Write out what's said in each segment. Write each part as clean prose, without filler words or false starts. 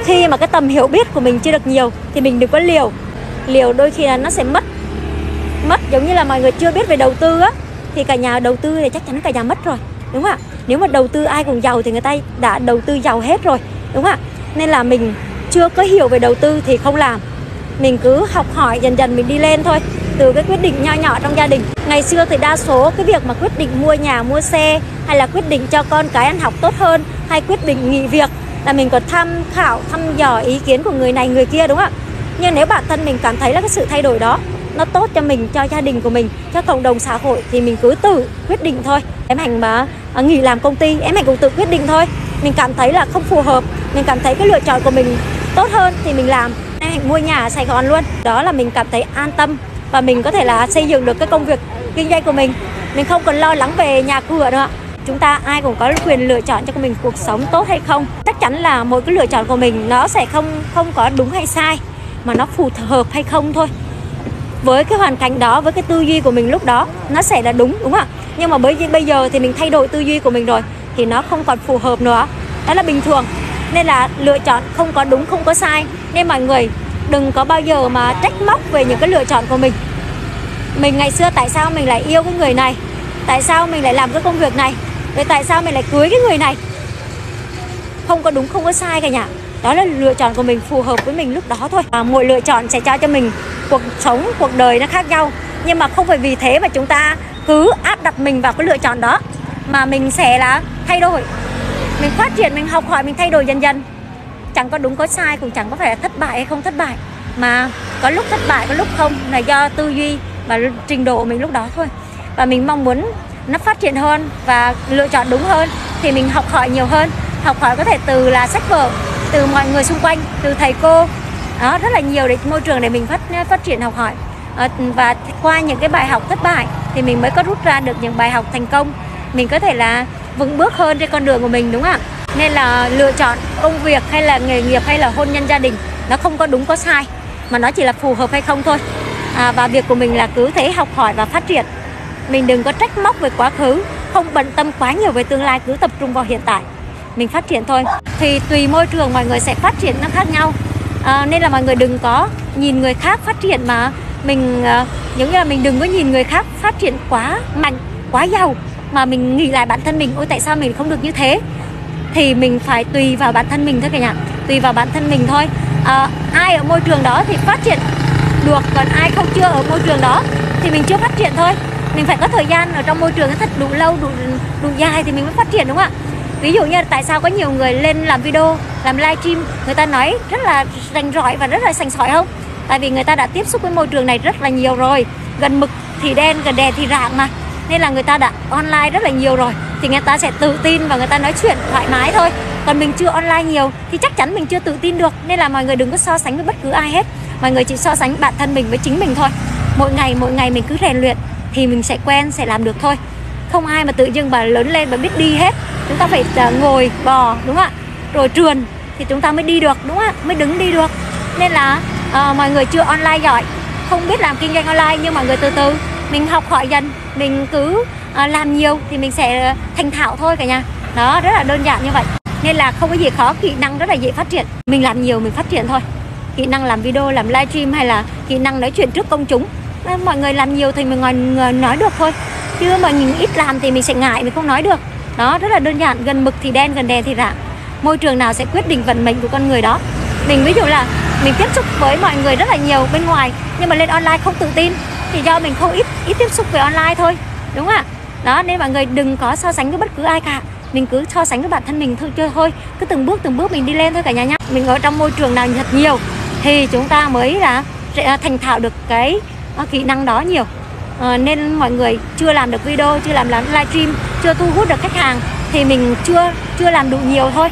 Khi mà cái tầm hiểu biết của mình chưa được nhiều thì mình đừng có liều. Liều đôi khi là nó sẽ mất giống như là mọi người chưa biết về đầu tư á, thì cả nhà đầu tư thì chắc chắn cả nhà mất rồi, đúng không ạ? Nếu mà đầu tư ai cũng giàu thì người ta đã đầu tư giàu hết rồi, đúng không ạ? Nên là mình chưa có hiểu về đầu tư thì không làm. Mình cứ học hỏi dần dần mình đi lên thôi. Từ cái quyết định nho nhỏ trong gia đình. Ngày xưa thì đa số cái việc mà quyết định mua nhà, mua xe, hay là quyết định cho con cái ăn học tốt hơn, hay quyết định nghỉ việc là mình còn tham khảo, thăm dò ý kiến của người này người kia, đúng không ạ? Nhưng nếu bản thân mình cảm thấy là cái sự thay đổi đó nó tốt cho mình, cho gia đình của mình, cho cộng đồng xã hội thì mình cứ tự quyết định thôi. Em Hạnh mà nghỉ làm công ty, em Hạnh cũng tự quyết định thôi. Mình cảm thấy là không phù hợp, mình cảm thấy cái lựa chọn của mình tốt hơn thì mình làm. Em Hạnh mua nhà ở Sài Gòn luôn. Đó là mình cảm thấy an tâm và mình có thể là xây dựng được cái công việc kinh doanh của mình. Mình không còn lo lắng về nhà cửa nữa. Chúng ta ai cũng có quyền lựa chọn cho mình cuộc sống tốt hay không. Chắc chắn là mỗi cái lựa chọn của mình nó sẽ không có đúng hay sai, mà nó phù hợp hay không thôi. Với cái hoàn cảnh đó, với cái tư duy của mình lúc đó nó sẽ là đúng không ạ? Nhưng mà bây giờ thì mình thay đổi tư duy của mình rồi thì nó không còn phù hợp nữa. Đó là bình thường. Nên là lựa chọn không có đúng, không có sai. Nên mọi người đừng có bao giờ mà trách móc về những cái lựa chọn của mình. Mình ngày xưa tại sao mình lại yêu cái người này, tại sao mình lại làm cái công việc này, rồi tại sao mình lại cưới cái người này. Không có đúng, không có sai cả nhà. Đó là lựa chọn của mình phù hợp với mình lúc đó thôi. Mỗi lựa chọn sẽ cho mình cuộc sống, cuộc đời nó khác nhau. Nhưng mà không phải vì thế mà chúng ta cứ áp đặt mình vào cái lựa chọn đó, mà mình sẽ là thay đổi. Mình phát triển, mình học hỏi, mình thay đổi dần dần. Chẳng có đúng có sai, cũng chẳng có phải là thất bại hay không thất bại. Mà có lúc thất bại, có lúc không, là do tư duy và trình độ của mình lúc đó thôi. Và mình mong muốn nó phát triển hơn và lựa chọn đúng hơn thì mình học hỏi nhiều hơn. Học hỏi có thể từ là sách vở, từ mọi người xung quanh, từ thầy cô. Đó, rất là nhiều để môi trường để mình phát triển học hỏi. Và qua những cái bài học thất bại thì mình mới có rút ra được những bài học thành công. Mình có thể là vững bước hơn trên con đường của mình, đúng không ạ? Nên là lựa chọn công việc hay là nghề nghiệp hay là hôn nhân gia đình nó không có đúng có sai, mà nó chỉ là phù hợp hay không thôi. Và việc của mình là cứ thế học hỏi và phát triển. Mình đừng có trách móc về quá khứ, không bận tâm quá nhiều về tương lai, cứ tập trung vào hiện tại. Mình phát triển thôi. Thì tùy môi trường mọi người sẽ phát triển nó khác nhau. Nên là mọi người đừng có nhìn người khác phát triển mà mình giống như là mình đừng có nhìn người khác phát triển quá mạnh, quá giàu mà mình nghĩ lại bản thân mình, ôi tại sao mình không được như thế. Thì mình phải tùy vào bản thân mình thôi cả nhà. Tùy vào bản thân mình thôi. Ai ở môi trường đó thì phát triển được, còn ai không chưa ở môi trường đó thì mình chưa phát triển thôi. Mình phải có thời gian ở trong môi trường thật đủ lâu, đủ dài thì mình mới phát triển, đúng không ạ? Ví dụ như tại sao có nhiều người lên làm video, làm livestream, người ta nói rất là rành rỏi và rất là sành sỏi không? Tại vì người ta đã tiếp xúc với môi trường này rất là nhiều rồi. Gần mực thì đen, gần đèn thì rạng mà. Nên là người ta đã online rất là nhiều rồi thì người ta sẽ tự tin và người ta nói chuyện thoải mái thôi. Còn mình chưa online nhiều thì chắc chắn mình chưa tự tin được. Nên là mọi người đừng có so sánh với bất cứ ai hết. Mọi người chỉ so sánh bản thân mình với chính mình thôi. Mỗi ngày mình cứ rèn luyện thì mình sẽ quen, sẽ làm được thôi. Không ai mà tự dưng mà lớn lên và biết đi hết. Chúng ta phải ngồi, bò, đúng không ạ? Rồi trườn thì chúng ta mới đi được, đúng không ạ? Mới đứng đi được. Nên là mọi người chưa online giỏi, không biết làm kinh doanh online, nhưng mọi người từ từ mình học hỏi dần, mình cứ làm nhiều thì mình sẽ thành thạo thôi cả nhà. Đó, rất là đơn giản như vậy. Nên là không có gì khó, kỹ năng rất là dễ phát triển. Mình làm nhiều mình phát triển thôi. Kỹ năng làm video, làm livestream hay là kỹ năng nói chuyện trước công chúng. Mọi người làm nhiều thì mình nói được thôi. Chứ mà mình ít làm thì mình sẽ ngại, mình không nói được. Đó, rất là đơn giản, gần mực thì đen, gần đèn thì rạng. Môi trường nào sẽ quyết định vận mệnh của con người đó. Mình ví dụ là mình tiếp xúc với mọi người rất là nhiều bên ngoài, nhưng mà lên online không tự tin thì do mình không ít tiếp xúc với online thôi, đúng không ạ? Đó, nên mọi người đừng có so sánh với bất cứ ai cả. Mình cứ so sánh với bản thân mình thôi, cứ từng bước mình đi lên thôi cả nhà nhá. Mình ở trong môi trường nào thật nhiều thì chúng ta mới là thành thạo được cái kỹ năng đó nhiều. Nên mọi người chưa làm được video, chưa làm livestream, chưa thu hút được khách hàng thì mình chưa làm đủ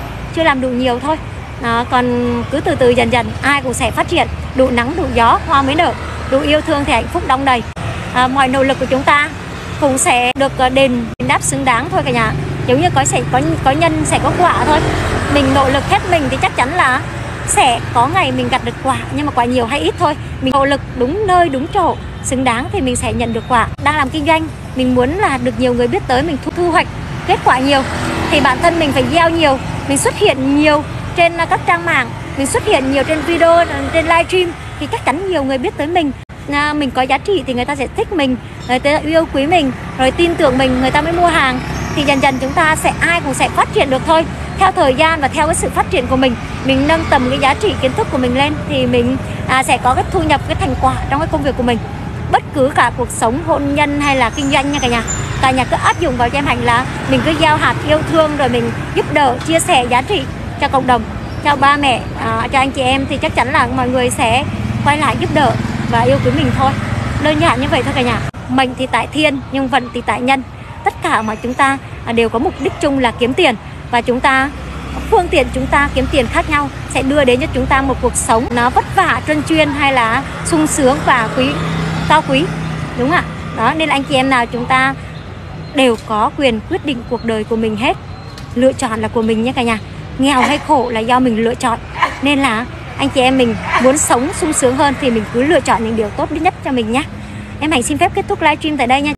nhiều thôi. Còn cứ từ từ dần dần ai cũng sẽ phát triển. Đủ nắng đủ gió hoa mới nở, đủ yêu thương thì hạnh phúc đong đầy. Mọi nỗ lực của chúng ta cũng sẽ được đền đáp xứng đáng thôi cả nhà. Giống như có nhân sẽ có quả thôi. Mình nỗ lực hết mình thì chắc chắn là sẽ có ngày mình gặt được quả, nhưng mà quả nhiều hay ít thôi. Mình nỗ lực đúng nơi đúng chỗ xứng đáng thì mình sẽ nhận được quả. Đang làm kinh doanh, mình muốn là được nhiều người biết tới, mình thu hoạch kết quả nhiều thì bản thân mình phải gieo nhiều, mình xuất hiện nhiều trên các trang mạng mình xuất hiện nhiều trên video, trên livestream thì chắc chắn nhiều người biết tới mình. Mình có giá trị thì người ta sẽ thích mình, người ta yêu quý mình, rồi tin tưởng mình, người ta mới mua hàng. Thì dần dần chúng ta ai cũng sẽ phát triển được thôi. Theo thời gian và theo cái sự phát triển của mình nâng tầm cái giá trị kiến thức của mình lên thì mình sẽ có cái thu nhập, cái thành quả trong cái công việc của mình. Bất cứ cả cuộc sống, hôn nhân hay là kinh doanh nha cả nhà. Cả nhà cứ áp dụng vào cho em Hạnh là mình cứ gieo hạt yêu thương, rồi mình giúp đỡ, chia sẻ giá trị cho cộng đồng, cho ba mẹ, cho anh chị em, thì chắc chắn là mọi người sẽ quay lại giúp đỡ và yêu quý mình thôi. Đơn giản như vậy thôi cả nhà. Mệnh thì tại thiên nhưng vận thì tại nhân. Tất cả mà chúng ta đều có mục đích chung là kiếm tiền, và phương tiện chúng ta kiếm tiền khác nhau sẽ đưa đến cho chúng ta một cuộc sống nó vất vả, trơn chuyên hay là sung sướng và cao quý, đúng không ạ? Đó, nên là anh chị em nào chúng ta đều có quyền quyết định cuộc đời của mình hết. Lựa chọn là của mình nhé cả nhà. Nghèo hay khổ là do mình lựa chọn. Nên là anh chị em mình muốn sống sung sướng hơn thì mình cứ lựa chọn những điều tốt nhất cho mình nhé. Em Hạnh xin phép kết thúc livestream tại đây nha.